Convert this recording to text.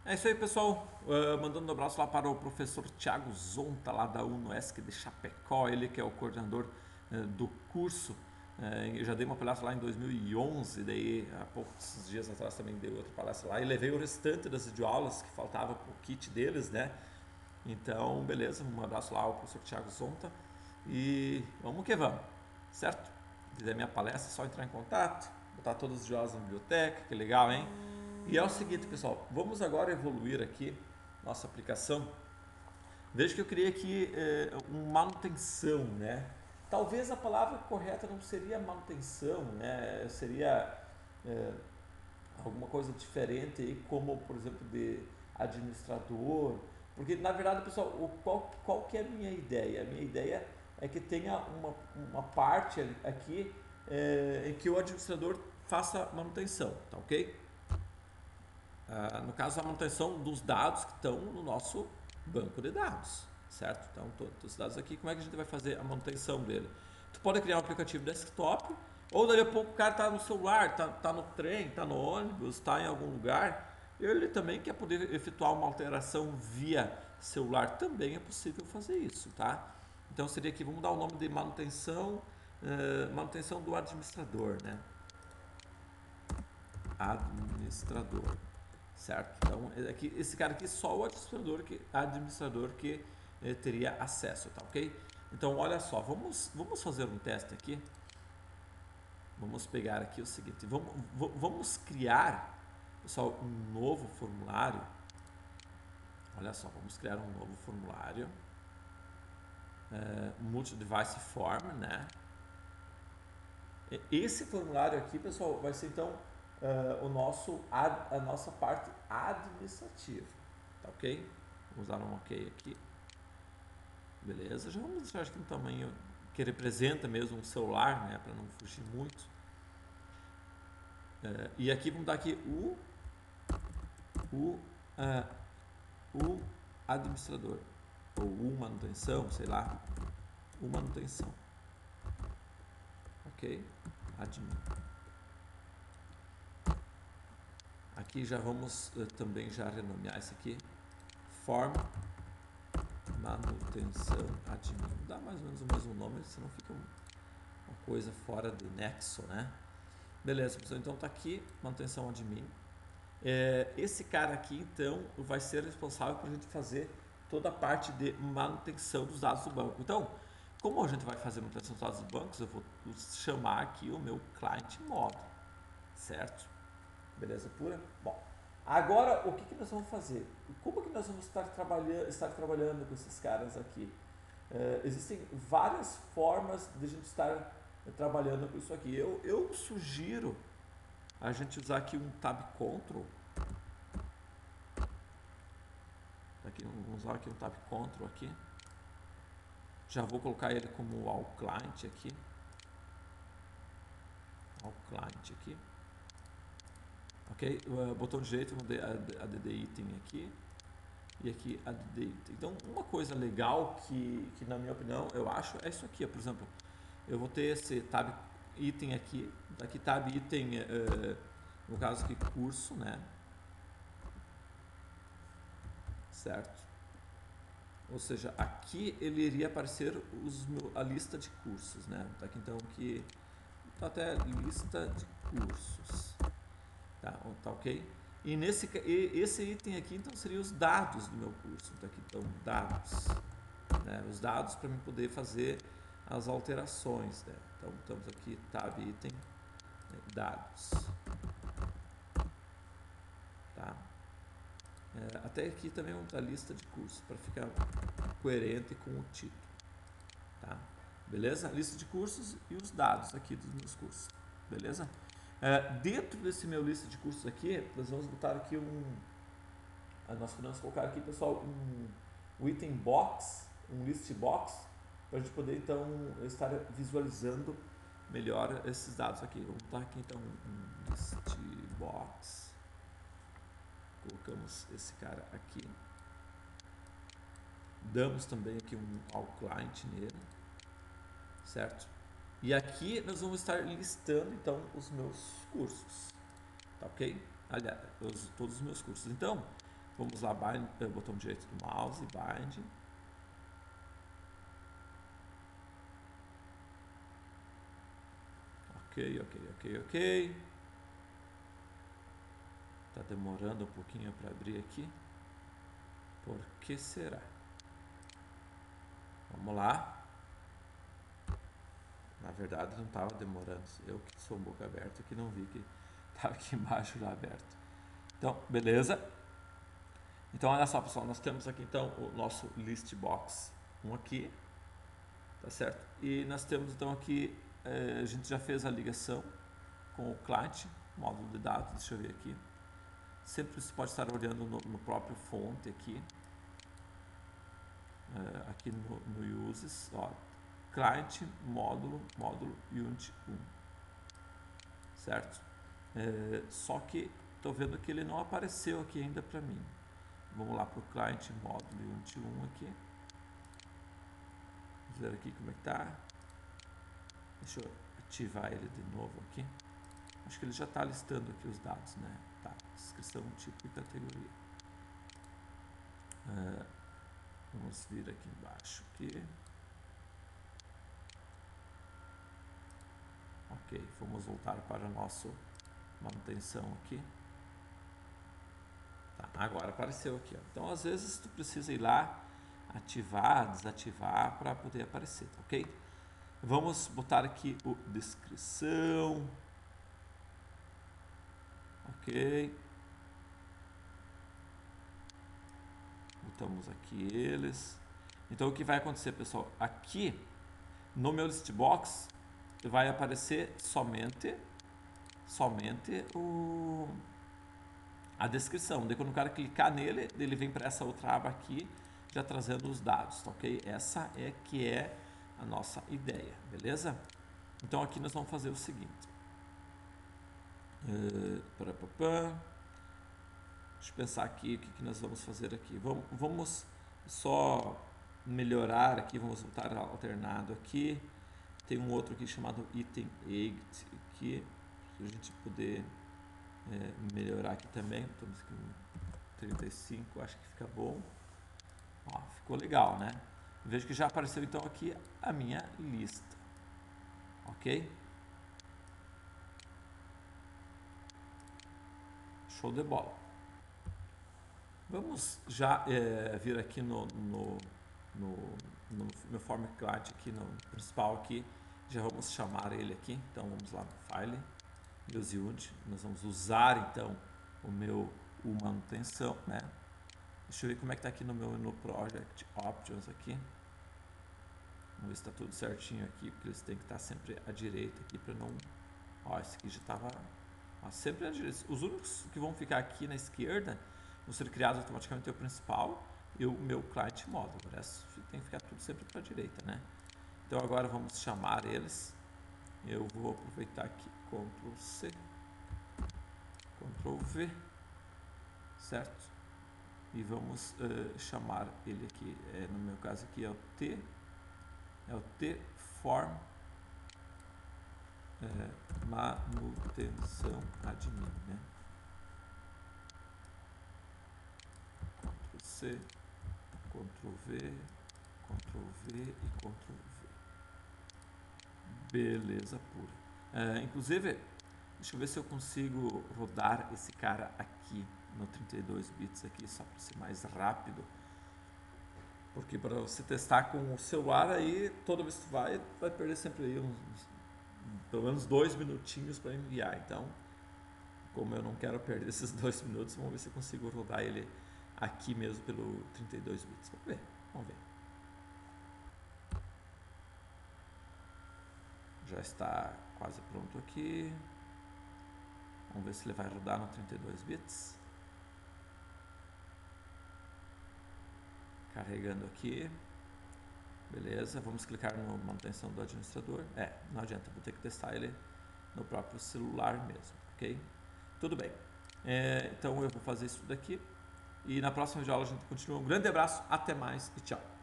É isso aí, pessoal. Mandando um abraço lá para o professor Thiago Zonta, lá da UNOESC de Chapecó, ele que é o coordenador do curso. Eu já dei uma palestra lá em 2011, daí há poucos dias atrás também dei outra palestra lá e levei o restante das videoaulas que faltava para o kit deles, né? Então, beleza, um abraço lá ao professor Thiago Zonta e vamos que vamos, certo? Se quiser minha palestra, é só entrar em contato, botar todas as videoaulas na biblioteca, que legal, hein? E é o seguinte, pessoal, vamos agora evoluir aqui nossa aplicação. Veja que eu criei aqui uma manutenção, né? Talvez a palavra correta não seria manutenção, né? Seria é, alguma coisa diferente aí, como por exemplo de administrador, porque na verdade, pessoal, qual que é a minha ideia? A minha ideia é que tenha uma parte aqui em que o administrador faça manutenção, tá ok? No caso, a manutenção dos dados que estão no nosso banco de dados, certo? Então, todos os dados aqui, como é que a gente vai fazer a manutenção dele? Tu pode criar um aplicativo desktop, ou daqui a pouco o cara está no celular, está no trem, está no ônibus, está em algum lugar, e ele também quer poder efetuar uma alteração via celular, também é possível fazer isso, tá? Então seria aqui, vamos dar o nome de manutenção, manutenção do administrador, né? Administrador, certo? Então, aqui, esse cara aqui só o administrador que teria acesso, tá ok? Então, olha só, vamos fazer um teste aqui. Vamos pegar aqui o seguinte, vamos criar, pessoal, um novo formulário. Olha só, vamos criar um novo formulário, multi-device form, né? Esse formulário aqui, pessoal, vai ser então a nossa parte administrativa, tá ok? Vamos dar um ok aqui, beleza? Já vamos deixar aqui um tamanho que representa mesmo um celular, né, para não fugir muito. E aqui vamos dar aqui o, uh, o administrador, ou o manutenção, sei lá, o manutenção, ok? Admin. Aqui já vamos também já renomear isso aqui, form manutenção admin. Dá mais ou menos o mesmo nome, senão fica uma coisa fora de nexo, né? Beleza, pessoal, então tá aqui, manutenção admin. Esse cara aqui, então, vai ser responsável por a gente fazer toda a parte de manutenção dos dados do banco. Então, como a gente vai fazer manutenção dos dados dos bancos, eu vou chamar aqui o meu client modo, certo? Beleza pura? Bom, agora o que nós vamos fazer? Como que nós vamos estar trabalhando com esses caras aqui? Existem várias formas de a gente estar trabalhando com isso aqui. Eu sugiro a gente usar aqui um tab control. Aqui, vamos usar aqui um tab control aqui. Já vou colocar ele como ao client aqui. Ao client aqui. Ok? Botão direito, vou add item aqui. E aqui add item. Então, uma coisa legal que na minha opinião eu acho é isso aqui. Por exemplo, eu vou ter esse tab item aqui. Aqui tab item, no caso aqui curso, né? Certo? Ou seja, aqui ele iria aparecer a lista de cursos, né? Tá aqui então que tá até lista de cursos, tá ok? E esse item aqui então seria os dados do meu curso, tá aqui então dados, né? Os dados para mim poder fazer as alterações, né? Então estamos aqui tab item, né? Dados, tá? Até aqui também a lista de cursos para ficar coerente com o título, tá? Beleza? Lista de cursos e os dados aqui dos meus cursos, beleza? Dentro desse meu lista de cursos aqui, nós vamos botar aqui nós podemos colocar aqui, pessoal, um item box, um list box, para a gente poder então estar visualizando melhor esses dados aqui. Vamos botar aqui então um list box. Colocamos esse cara aqui. Damos também aqui um ao client nele, certo? E aqui nós vamos estar listando então os meus cursos, tá ok? Aliás, todos os meus cursos. Então, Vamos lá, bind, botão direito do mouse, bind. Ok. Tá demorando um pouquinho para abrir aqui. Por que será? Vamos lá. Na verdade não estava demorando. Eu que sou boca aberta que não vi que estava aqui embaixo já aberto. Então, beleza. Então, olha só, pessoal. Nós temos aqui, então, o nosso list box. Um aqui. Tá certo? E nós temos, então, aqui... a gente já fez a ligação com o client, módulo de dados. Deixa eu ver aqui. Sempre você pode estar olhando no próprio fonte aqui. Aqui no uses, ó, client, módulo unit 1, certo? Só que estou vendo que ele não apareceu aqui ainda para mim. Vamos lá para o client, módulo unit 1 aqui. Vamos ver aqui como é que tá. Deixa eu ativar ele de novo aqui. Acho que ele já está listando aqui os dados, né? Tá, descrição, tipo e categoria. Vamos vir aqui embaixo aqui. Ok, vamos voltar para a nossa manutenção aqui. Tá, agora apareceu aqui, ó. Então às vezes tu precisa ir lá, ativar, desativar para poder aparecer, tá, ok? Vamos botar aqui o descrição. Ok. Botamos aqui eles. Então o que vai acontecer, pessoal? Aqui no meu list box vai aparecer somente a descrição. Daí quando o cara clicar nele, ele vem para essa outra aba aqui, já trazendo os dados, tá, ok? Essa é que é a nossa ideia, beleza? Então aqui nós vamos fazer o seguinte. Deixa eu pensar aqui o que nós vamos fazer aqui. Vamos só melhorar aqui, vamos voltar alternado aqui. Tem um outro aqui chamado item 8 aqui, para a gente poder melhorar aqui também. Estamos aqui no 35, acho que fica bom. Ó, ficou legal, né? Vejo que já apareceu então aqui a minha lista. Ok? Show de bola. Vamos já vir aqui no meu form client aqui no principal aqui. Já vamos chamar ele aqui. Então vamos lá no file, use unit. Nós vamos usar então o manutenção, né? Deixa eu ver como é que tá aqui no meu menu project options aqui. Vamos ver se está tudo certinho aqui, porque eles têm que estar sempre à direita aqui para não... Ó, esse aqui já estava sempre à direita. Os únicos que vão ficar aqui na esquerda vão ser criados automaticamente o principal e o meu client módulo. O resto tem que ficar tudo sempre para a direita, né? Então agora vamos chamar eles. Eu vou aproveitar aqui Ctrl C, Ctrl V, certo? E vamos chamar ele aqui, no meu caso aqui é o T form manutenção admin, né? Ctrl C, Ctrl V, Ctrl V e Ctrl V. Beleza pura. Inclusive, deixa eu ver se eu consigo rodar esse cara aqui no 32 bits aqui, só para ser mais rápido. Porque para você testar com o celular aí, toda vez que tu vai perder sempre aí pelo menos 2 minutinhos para enviar. Então, como eu não quero perder esses 2 minutos, vamos ver se eu consigo rodar ele aqui mesmo pelo 32 bits. Vamos ver. Já está quase pronto aqui. Vamos ver se ele vai rodar no 32 bits. Carregando aqui. Beleza, vamos clicar no manutenção do administrador. Não adianta, vou ter que testar ele no próprio celular mesmo, ok? Tudo bem. Então eu vou fazer isso daqui. E na próxima aula a gente continua. Um grande abraço, até mais e tchau.